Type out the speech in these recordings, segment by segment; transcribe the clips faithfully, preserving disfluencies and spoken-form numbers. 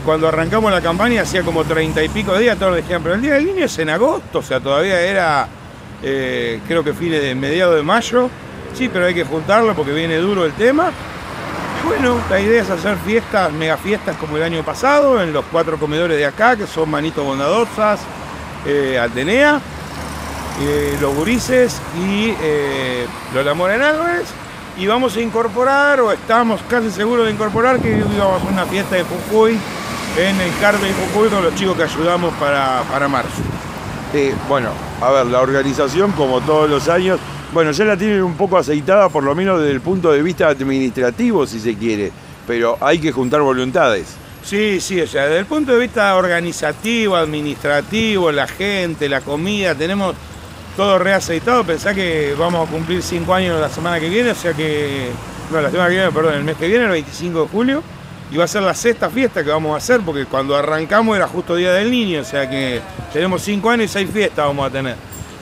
cuando arrancamos la campaña hacía como treinta y pico de días, todos nos decían, pero el Día del Niño es en agosto, o sea, todavía era, eh, creo que fines de mediados de mayo. Sí, pero hay que juntarlo porque viene duro el tema. Bueno, la idea es hacer fiestas, mega fiestas como el año pasado, en los cuatro comedores de acá, que son Manito Bondadosas, eh, Atenea, eh, Los Gurises y eh, Lola Mora en Álvarez. Y vamos a incorporar, o estamos casi seguros de incorporar, que íbamos a hacer una fiesta de Jujuy en el Carmen de Jujuy con los chicos que ayudamos para, para marzo. Eh, bueno, a ver, la organización, como todos los años, bueno, ya la tienen un poco aceitada, por lo menos desde el punto de vista administrativo, si se quiere, pero hay que juntar voluntades. Sí, sí, o sea, desde el punto de vista organizativo, administrativo, la gente, la comida, tenemos todo reaceitado. Pensá que vamos a cumplir cinco años la semana que viene, o sea que, no, la semana que viene, perdón, el mes que viene, el veinticinco de julio, y va a ser la sexta fiesta que vamos a hacer, porque cuando arrancamos era justo Día del Niño, o sea que tenemos cinco años y seis fiestas vamos a tener.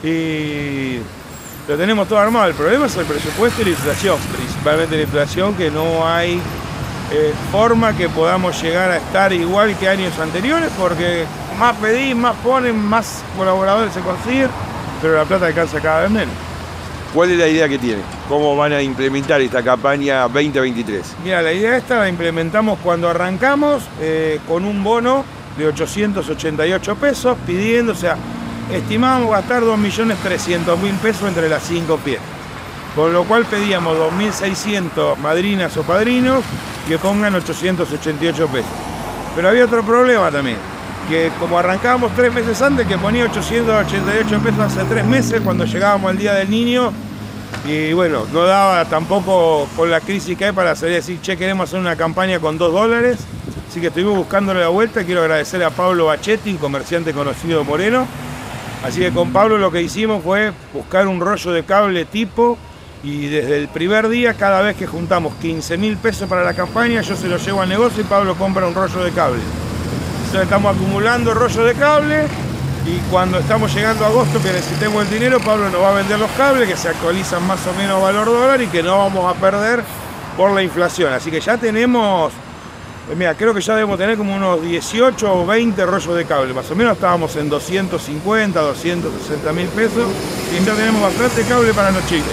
Y lo tenemos todo armado. El problema es el presupuesto y la inflación, principalmente la inflación, que no hay eh, forma que podamos llegar a estar igual que años anteriores, porque más pedís, más ponen, más colaboradores se consiguen, pero la plata alcanza cada vez menos. ¿Cuál es la idea que tienen? ¿Cómo van a implementar esta campaña veinte veintitrés? Mira, la idea esta la implementamos cuando arrancamos eh, con un bono de ochocientos ochenta y ocho pesos, pidiendo, o sea, estimábamos gastar dos millones trescientos mil pesos entre las cinco fiestas. Con lo cual pedíamos dos mil seiscientos madrinas o padrinos que pongan ochocientos ochenta y ocho pesos. Pero había otro problema también, que como arrancábamos tres meses antes, que ponía ochocientos ochenta y ocho pesos hace tres meses, cuando llegábamos al Día del Niño, y bueno, no daba tampoco con la crisis que hay para salir a decir, che, queremos hacer una campaña con dos dólares. Así que estuvimos buscándole la vuelta. Quiero agradecer a Pablo Bachetti, un comerciante conocido de Moreno. Así que con Pablo lo que hicimos fue buscar un rollo de cable tipo, y desde el primer día, cada vez que juntamos quince mil pesos para la campaña, yo se lo llevo al negocio y Pablo compra un rollo de cable. Entonces estamos acumulando rollo de cable, y cuando estamos llegando a agosto, que necesitemos el dinero, Pablo nos va a vender los cables, que se actualizan más o menos valor dólar y que no vamos a perder por la inflación. Así que ya tenemos, mira, creo que ya debemos tener como unos dieciocho o veinte rollos de cable. Más o menos estábamos en doscientos cincuenta, doscientos sesenta mil pesos, y ya tenemos bastante cable para los chicos.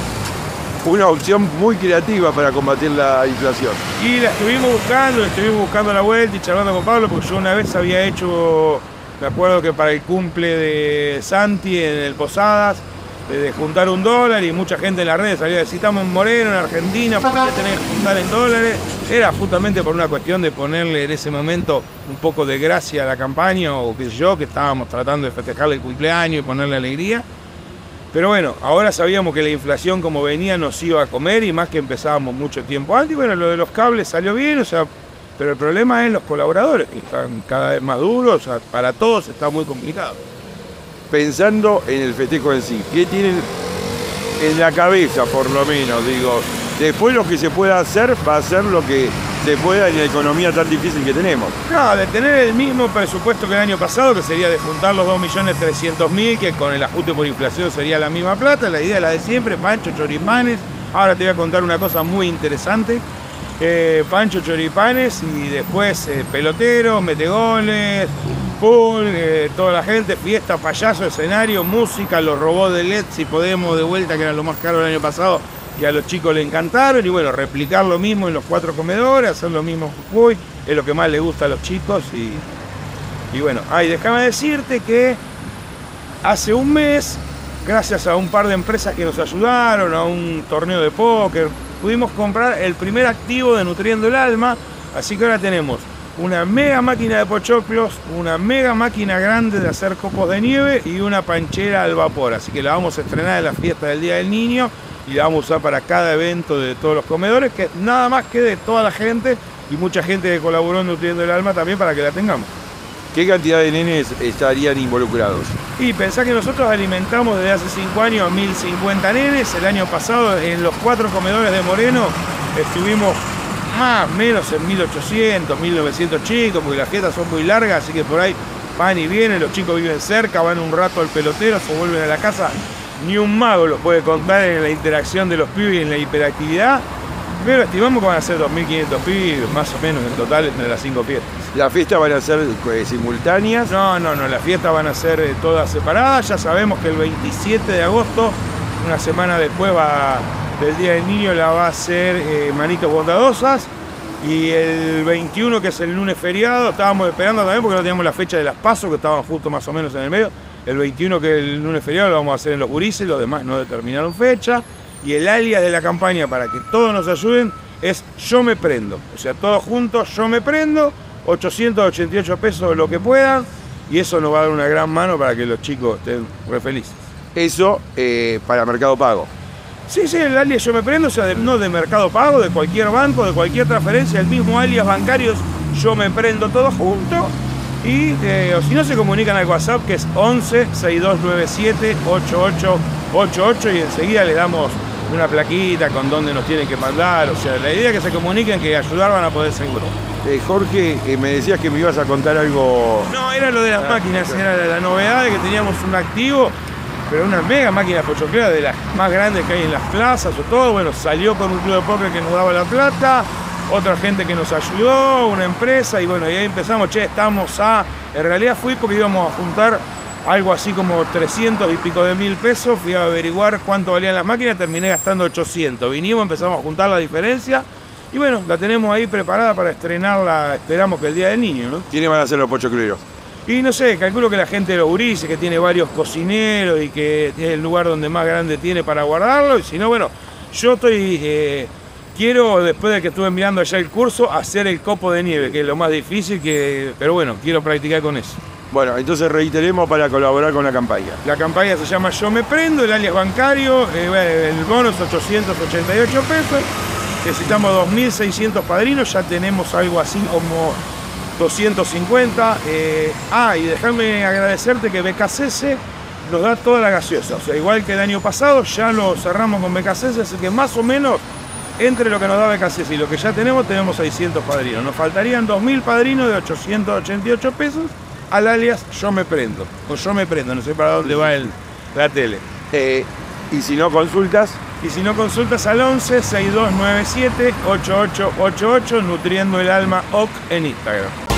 Una opción muy creativa para combatir la inflación. Y la estuvimos buscando, estuvimos buscando la vuelta y charlando con Pablo, porque yo una vez había hecho, me acuerdo que para el cumple de Santi en el Posadas, de juntar un dólar, y mucha gente en las redes salía a decir, estamos en Moreno, en Argentina, ¿por qué tenés que juntar en dólares? Era justamente por una cuestión de ponerle en ese momento un poco de gracia a la campaña, o qué sé yo, que estábamos tratando de festejarle el cumpleaños y ponerle alegría. Pero bueno, ahora sabíamos que la inflación como venía nos iba a comer, y más que empezábamos mucho tiempo antes. Y bueno, lo de los cables salió bien, o sea, pero el problema es los colaboradores, que están cada vez más duros, o sea, para todos está muy complicado. Pensando en el festejo en sí, ¿qué tienen en la cabeza, por lo menos? Digo, después lo que se pueda hacer va a ser lo que se pueda en la economía tan difícil que tenemos. No, de tener el mismo presupuesto que el año pasado, que sería de juntar los dos millones trescientos mil, que con el ajuste por inflación sería la misma plata. La idea es la de siempre, pancho, choripanes. Ahora te voy a contar una cosa muy interesante. Eh, pancho, choripanes, y después eh, peloteros, metegoles, pool, eh, toda la gente, fiesta, payaso, escenario, música, los robots de L E D, si podemos, de vuelta, que era lo más caro del año pasado, que a los chicos le encantaron. Y bueno, replicar lo mismo en los cuatro comedores, hacer lo mismo en Jujuy, es lo que más les gusta a los chicos. Y, y bueno, ay, déjame decirte que hace un mes, gracias a un par de empresas que nos ayudaron, a un torneo de póker, pudimos comprar el primer activo de Nutriendo el Alma. Así que ahora tenemos una mega máquina de pochoclos, una mega máquina grande de hacer copos de nieve y una panchera al vapor. Así que la vamos a estrenar en la fiesta del Día del Niño, y la vamos a usar para cada evento de todos los comedores, que nada más que de toda la gente, y mucha gente que colaboró en Nutriendo el Alma también, para que la tengamos. ¿Qué cantidad de nenes estarían involucrados? Y pensá que nosotros alimentamos desde hace cinco años a mil cincuenta nenes. El año pasado en los cuatro comedores de Moreno estuvimos más o menos en mil ochocientos, mil novecientos chicos, porque las fiestas son muy largas, así que por ahí van y vienen, los chicos viven cerca, van un rato al pelotero, se vuelven a la casa. Ni un mago los puede contar en la interacción de los pibes y en la hiperactividad, pero estimamos que van a ser dos mil quinientos pibes más o menos en total entre las cinco fiestas. ¿Las fiestas van a ser eh, simultáneas? No, no, no, las fiestas van a ser eh, todas separadas. Ya sabemos que el veintisiete de agosto, una semana después va, del Día del Niño, la va a hacer eh, Manitos Bondadosas. Y el veintiuno, que es el lunes feriado, estábamos esperando también porque no teníamos la fecha de las PASO, que estaban justo más o menos en el medio. El veintiuno, que es el lunes feriado, lo vamos a hacer en los gurises, los demás no determinaron fecha. Y el alias de la campaña, para que todos nos ayuden, es Yo Me Prendo. O sea, todos juntos, Yo Me Prendo, ochocientos ochenta y ocho pesos lo que puedan. Y eso nos va a dar una gran mano para que los chicos estén re felices. Eso eh, para Mercado Pago. Sí, sí, el alias Yo Me Prendo, o sea, de, no de Mercado Pago, de cualquier banco, de cualquier transferencia, el mismo alias bancario, Yo Me Prendo, todo junto. Y eh, o si no, se comunican al WhatsApp, que es once, sesenta y dos noventa y siete, ochenta y ocho ochenta y ocho, y enseguida le damos una plaquita con dónde nos tienen que mandar. O sea, la idea es que se comuniquen, que ayudar van a poder seguro. Eh, Jorge, eh, me decías que me ibas a contar algo... No, era lo de las ah, máquinas, claro. Era la novedad de que teníamos un activo, pero una mega máquina pochoclera de las más grandes que hay en las plazas o todo. Bueno, salió con un club de póker que nos daba la plata, otra gente que nos ayudó, una empresa, y bueno, y ahí empezamos, che, estamos a... En realidad fui porque íbamos a juntar algo así como trescientos y pico de mil pesos, fui a averiguar cuánto valían las máquinas, terminé gastando ochocientos. Vinimos, empezamos a juntar la diferencia, y bueno, la tenemos ahí preparada para estrenarla, esperamos que el Día del Niño, ¿no? ¿Quiénes van a ser los pochocleros? Y no sé, calculo que la gente de los gurises, que tiene varios cocineros y que es el lugar donde más grande tiene para guardarlo. Y si no, bueno, yo estoy, eh, quiero, después de que estuve mirando allá el curso, hacer el copo de nieve, que es lo más difícil, que, pero bueno, quiero practicar con eso. Bueno, entonces reiteremos para colaborar con la campaña. La campaña se llama Yo Me Prendo, el alias bancario, eh, el bono es ochocientos ochenta y ocho pesos, necesitamos dos mil seiscientos padrinos, ya tenemos algo así como doscientos cincuenta. Eh, ah, y déjame agradecerte que B K C S nos da toda la gaseosa. O sea, igual que el año pasado, ya lo cerramos con B K C S, así que más o menos entre lo que nos da B K C S y lo que ya tenemos, tenemos seiscientos padrinos. Nos faltarían dos mil padrinos de ochocientos ochenta y ocho pesos al alias Yo Me Prendo. O Yo Me Prendo, no sé para dónde va el, la tele. Eh, y si no consultas... Y si no consultas al once, sesenta y dos noventa y siete, ochenta y ocho ochenta y ocho, Nutriendo el Alma O C en Instagram.